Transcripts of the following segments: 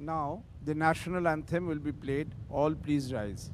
Now, the national anthem will be played. All please rise.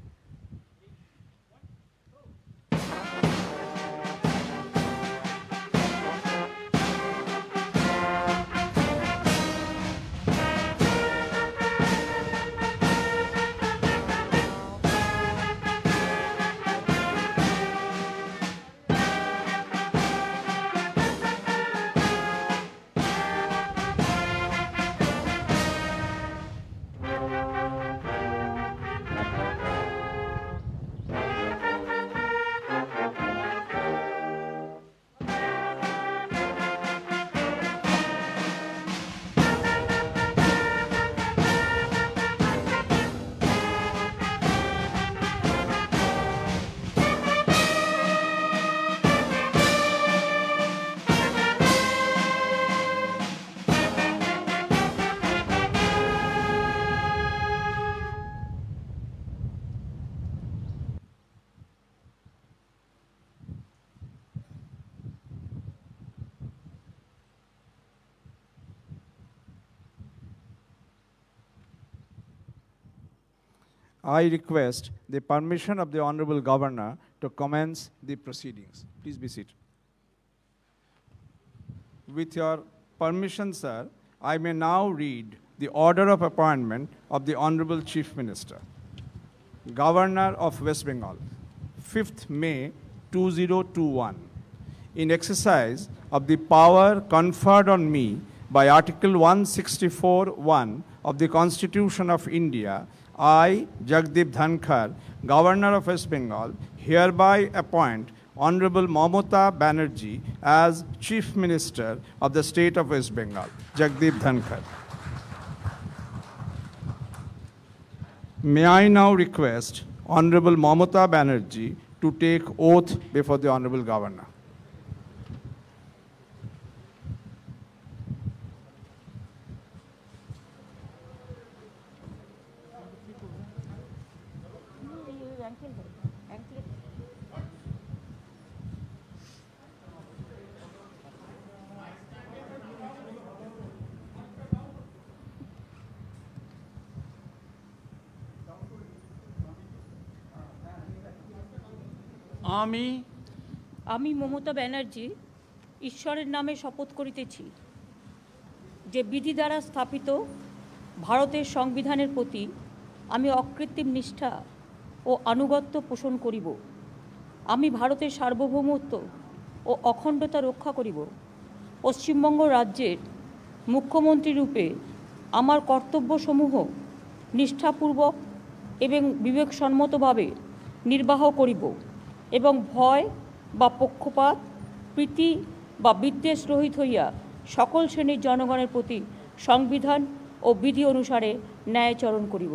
I request the permission of the Honorable Governor to commence the proceedings. Please be seated. With your permission, sir, I may now read the order of appointment of the Honorable Chief Minister. Governor of West Bengal, 5th May 2021. In exercise of the power conferred on me by Article 164(1) of the Constitution of India, I, Jagdeep Dhankar, Governor of West Bengal, hereby appoint Honorable Mamata Banerjee as Chief Minister of the State of West Bengal. Jagdeep Dhankar. May I now request Honorable Mamata Banerjee to take oath before the Honorable Governor. আমি মমতা ব্যানার্জি ঈশ্বরের নামে শপথ করিতেছি যে বিধি দ্বারা স্থাপিত ভারতের সংবিধানের প্রতি আমি অকৃত্রিম নিষ্ঠা ও আনুগত্য পোষণ করিব। আমি ভারতের সার্বভৌমত্ব ও অখণ্ডতা রক্ষা করিব। পশ্চিমবঙ্গ রাজ্যের মুখ্যমন্ত্রী রূপে আমার কর্তব্যসমূহ নিষ্ঠাপূর্বক এবং বিবেকসম্মতভাবে নির্বাহ করিব এবং ভয় বা পক্ষপাত প্রীতি বা বিদ্বেষ রহিত হইয়া সকল শ্রেণীর জনগণের প্রতি সংবিধান ও বিধি অনুসারে ন্যায়াচরণ করিব।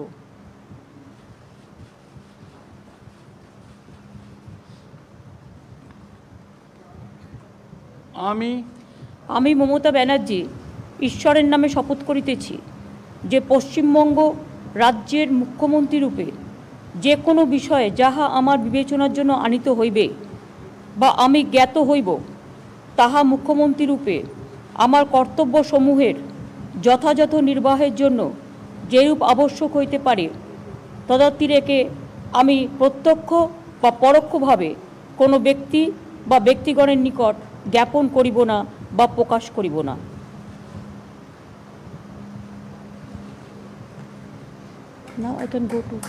আমি মমতা ব্যানার্জি ঈশ্বরের নামে শপথ করিতেছি যে পশ্চিমবঙ্গ রাজ্যের মুখ্যমন্ত্রী রূপে যে কোনো বিষয়ে যাহা আমার বিবেচনার জন্য আনিত হইবে বা আমি জ্ঞাত হইব তাহা মুখ্যমন্ত্রী রূপে আমার কর্তব্যসমূহের যথাযথ নির্বাহের জন্য যেরূপ আবশ্যক হইতে পারে তদাতিরেকে আমি প্রত্যক্ষ বা পরোক্ষভাবে কোনো ব্যক্তি বা ব্যক্তিগণের নিকট জ্ঞাপন করিব না বা প্রকাশ করিব না। Now I can go to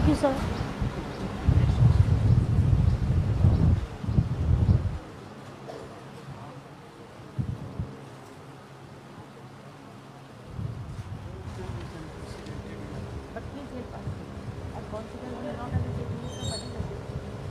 you, sir. But please help us. And consider we are not able to do somebody like this.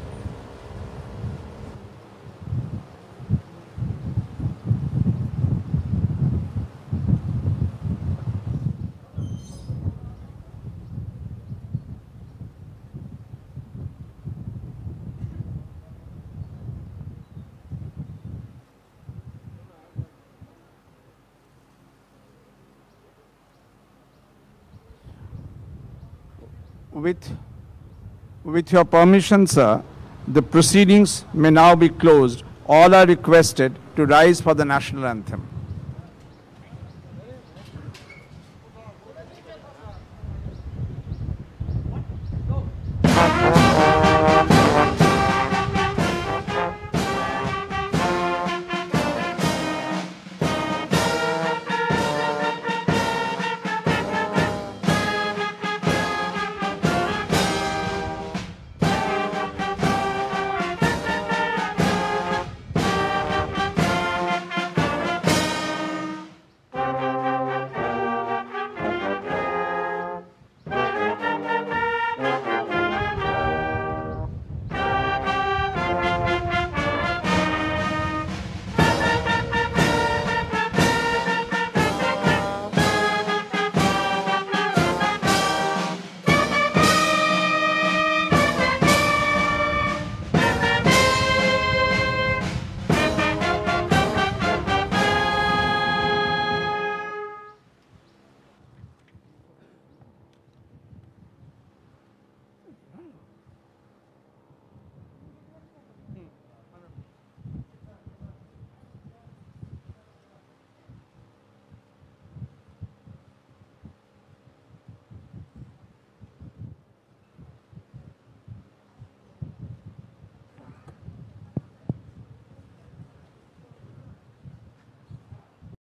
With your permission, sir, the proceedings may now be closed. All are requested to rise for the national anthem.